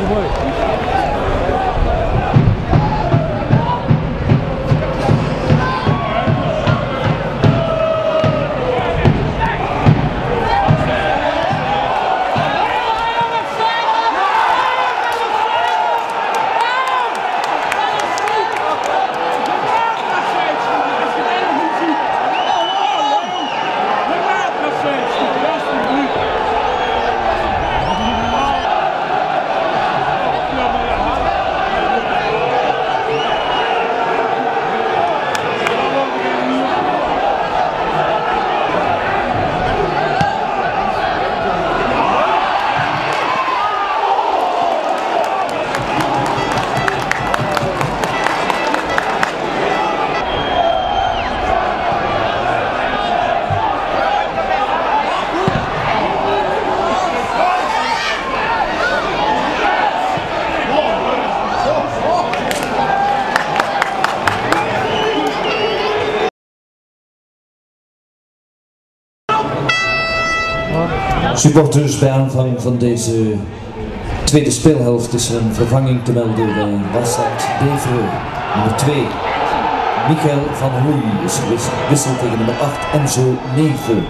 Supporters, bij aanvang van deze tweede speelhelft is er een vervanging te melden bij Wasselt Beveren. Nummer 2, Michael van Hoei is gewisseld tegen nummer 8, Enzo Neven.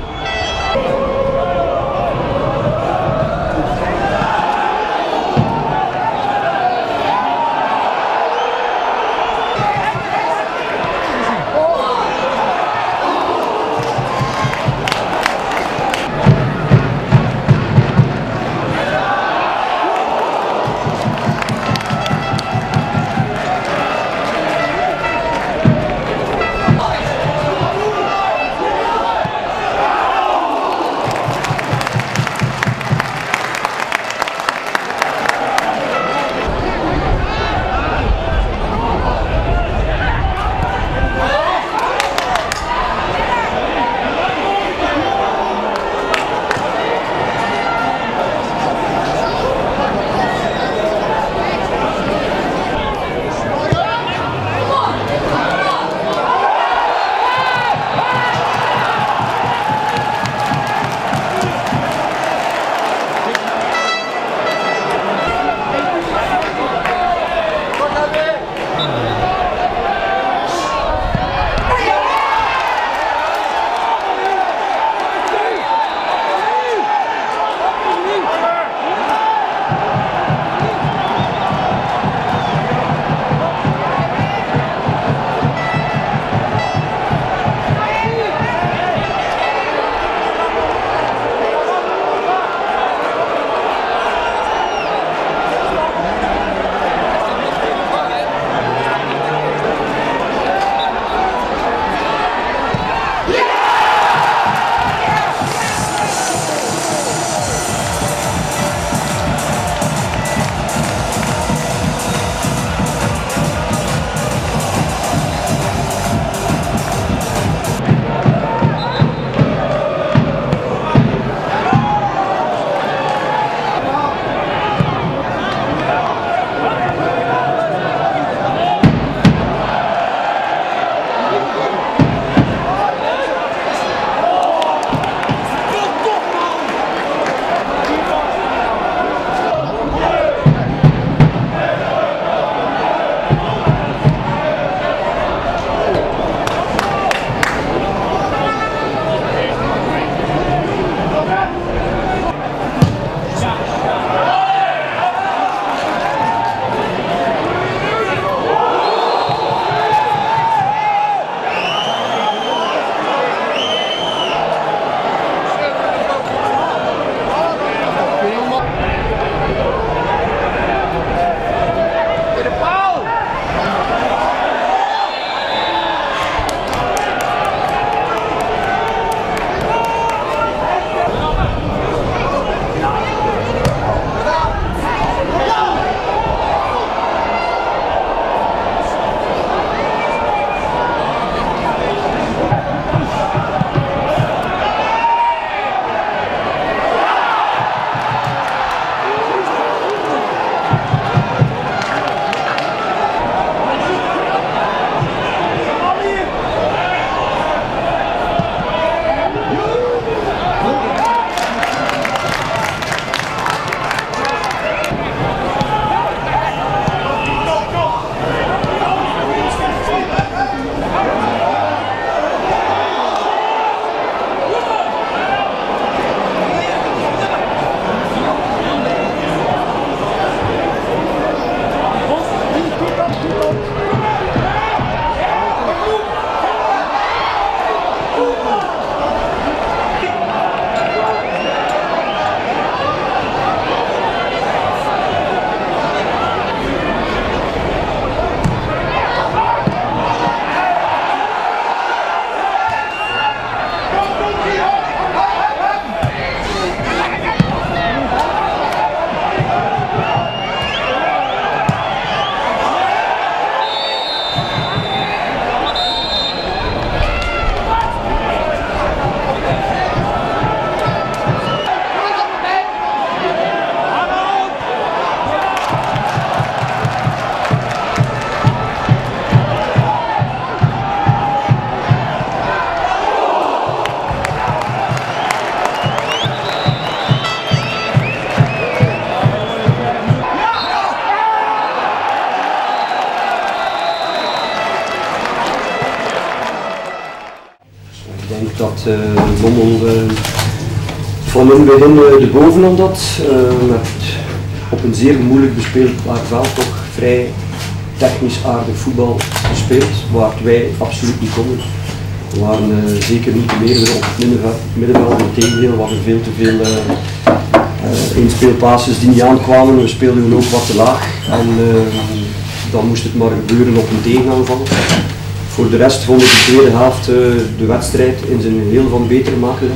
Lommel van in het begin de bovenhand had, met op een zeer moeilijk bespeelbaar veld toch vrij technisch aardig voetbal gespeeld, waar wij absoluut niet konden. We waren zeker niet te meerdere op het middenveld, integendeel was er veel te veel inspeelpasses die niet aankwamen. We speelden ook wat te laag en dan moest het maar gebeuren op een tegenaanval. Voor de rest vond ik de tweede helft de wedstrijd in zijn geheel van beter maken.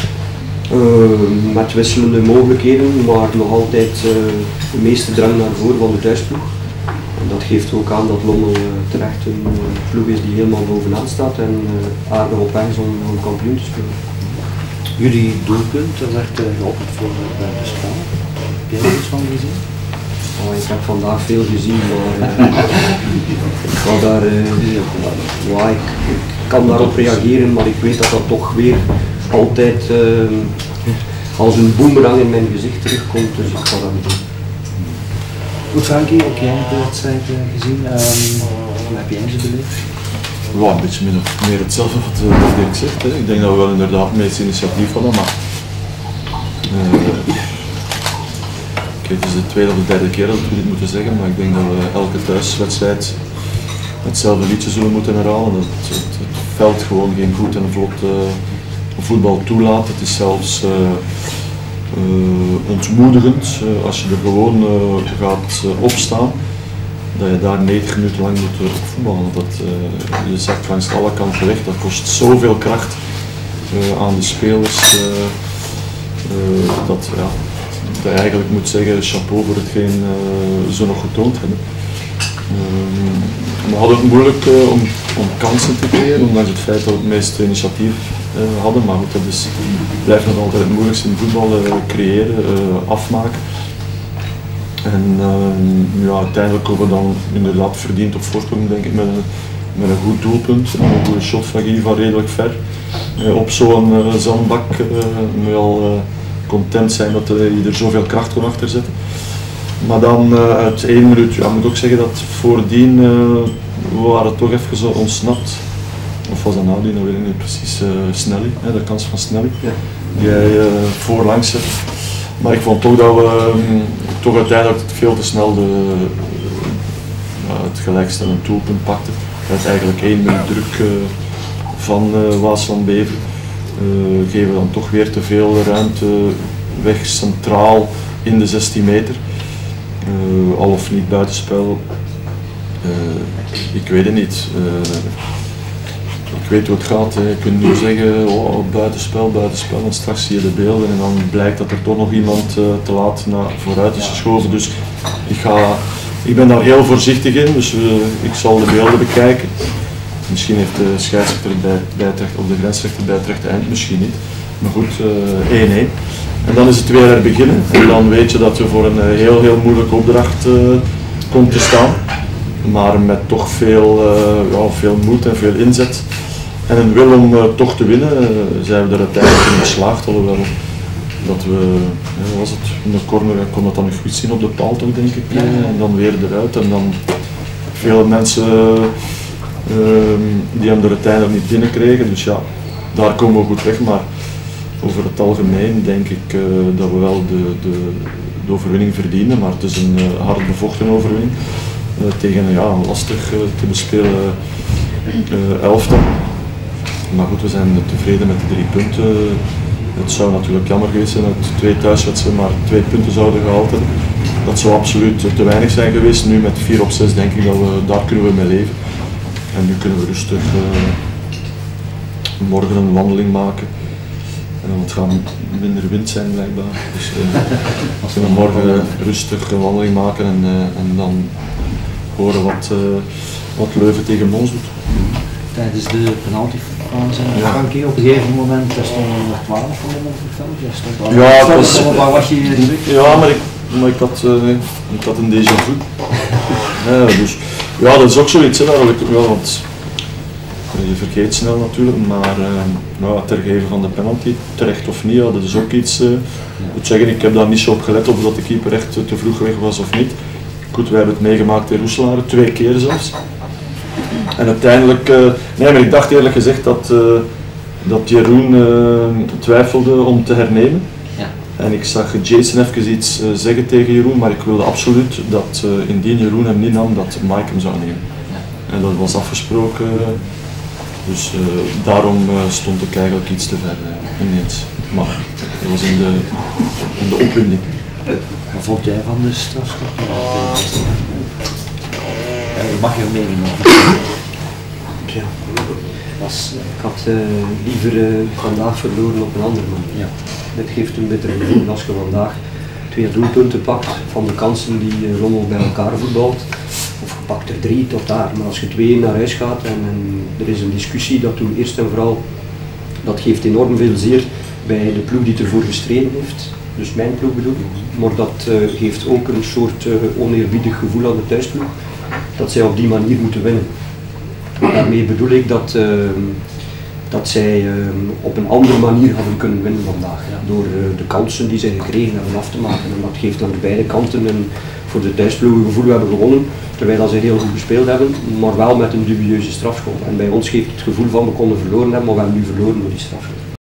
Met wisselende mogelijkheden, maar nog altijd de meeste drang naar voren van de thuisploeg. En dat geeft ook aan dat Lommel terecht een ploeg is die helemaal bovenaan staat en aardig op weg is om kampioen te spelen. Jullie doelpunt, dat werd geopperd voor buitenspel. Heb jij er iets van gezien? Oh, ik heb vandaag veel gezien, maar ik ga daar, ik kan daarop reageren, maar ik weet dat dat toch weer altijd als een boemerang in mijn gezicht terugkomt, dus ik ga dat niet doen. Goed Frankie, ook jij hebt de wedstrijd gezien, hoe heb jij ze beleefd? Ja, een beetje meer hetzelfde wat Dirk zegt. Hè. Ik denk dat we wel inderdaad het meeste initiatief hadden, maar kijk, het is de tweede of de derde keer dat we dit moeten zeggen, maar ik denk dat we elke thuiswedstrijd hetzelfde liedje zullen moeten herhalen. Dat het veld gewoon geen goed en vlot voetbal toelaat. Het is zelfs ontmoedigend als je er gewoon gaat opstaan, dat je daar 90 minuten lang moet voetballen. Je zakt langs alle kanten weg, dat kost zoveel kracht aan de spelers dat je eigenlijk moet zeggen chapeau voor hetgeen ze nog getoond hebben. We hadden het moeilijk om kansen te creëren, ondanks het feit dat we het meeste initiatief hadden, maar goed, dat blijft nog altijd het moeilijkste in voetbal, creëren, afmaken. En uiteindelijk komen we dan inderdaad verdiend op voorsprong, denk ik, met een goed doelpunt, een goede shot van Guy van redelijk ver. Op zo'n zandbak moet je al content zijn dat je er zoveel kracht kon achter zetten. Maar dan uit 1 minuut, ik moet ook zeggen dat voordien we waren toch even zo ontsnapt. Of was dat nou die, dat weet ik niet precies, Snelly, de kans van Snelly, die hij voorlangs zet. Maar ik vond toch dat we toch uiteindelijk veel te snel het gelijkstellend doelpunt pakten. Met eigenlijk 1 minuut druk van Waas van Beveren. Geven we dan toch weer te veel ruimte weg centraal in de 16 meter. Al of niet buitenspel. Ik weet het niet. Ik weet hoe het gaat. Je kunt nu zeggen, buitenspel, en straks zie je de beelden en dan blijkt dat er toch nog iemand te laat vooruit is geschoven. Dus ik ben daar heel voorzichtig in, dus ik zal de beelden bekijken. Misschien heeft de scheidsrechter bij Utrecht, of de grensrechter bij Utrecht eind, misschien niet. Maar goed, 1-1. En dan is het weer beginnen en dan weet je dat je voor een heel moeilijke opdracht komt te staan. Maar met toch veel moed en veel inzet. En een wil om toch te winnen, zijn we er uiteindelijk in geslaagd, alhoewel dat we, was het, in de corner kon dat dan nog goed zien op de paal toch, denk ik, en dan weer eruit. En dan veel mensen die hem er uiteindelijk niet binnen kregen, dus ja, daar komen we goed weg. Maar over het algemeen denk ik dat we wel de overwinning verdienen, maar het is een hard bevochten overwinning tegen een lastig te bespelen elftal. Maar goed, we zijn tevreden met de 3 punten. Het zou natuurlijk jammer geweest zijn dat 2 thuiswedstrijden maar 2 punten zouden gehaald hebben. Dat zou absoluut te weinig zijn geweest. Nu met 4 op 6 denk ik dat daar kunnen we mee leven. En nu kunnen we rustig morgen een wandeling maken. Het gaat minder wind zijn blijkbaar. Dus we kunnen morgen rustig een wandeling maken en dan horen wat Leuven tegen Mons doet. Tijdens de penaltyfase, Frankie, op een gegeven moment stonden er 12 van hem op het veld. Waar was je druk? Ja, maar ik had een déjà vu. Dus ja, dat is ook zoiets, want je vergeet snel natuurlijk, maar ter geven van de penalty, terecht of niet, dat is ook iets. Ik moet zeggen, ik heb daar niet zo op gelet of dat de keeper echt te vroeg weg was of niet. Goed, wij hebben het meegemaakt in Roeselare, 2 keer zelfs. En uiteindelijk, maar ik dacht eerlijk gezegd dat dat Jeroen twijfelde om te hernemen. Ja. En ik zag Jason even iets zeggen tegen Jeroen, maar ik wilde absoluut dat indien Jeroen hem niet nam, dat Mike hem zou nemen. Ja. En dat was afgesproken, dus daarom stond ik eigenlijk iets te ver ineens. Maar dat was in de opwinding. Wat vond jij van de strafschop? Mag je een mening over? Ja. Ik had liever vandaag verloren op een andere manier. Ja. Dit geeft een bitter gevoel als je vandaag 2 doelpunten pakt van de kansen die Lommel bij elkaar voetbalt. Of je pakt er 3 tot daar, maar als je 2 naar huis gaat en er is een discussie, dat doet eerst en vooral, dat geeft enorm veel zeer bij de ploeg die ervoor gestreden heeft. Dus mijn ploeg bedoel ik. Maar dat geeft ook een soort oneerbiedig gevoel aan de thuisploeg, dat zij op die manier moeten winnen. Daarmee bedoel ik dat zij op een andere manier hadden kunnen winnen vandaag. Ja. Door de kansen die zij gekregen hebben af te maken. En dat geeft aan beide kanten een voor de thuisploeg een gevoel, we hebben gewonnen. Terwijl zij heel goed gespeeld hebben, maar wel met een dubieuze strafschop. En bij ons geeft het gevoel van we konden verloren hebben, maar we hebben nu verloren door die strafschop.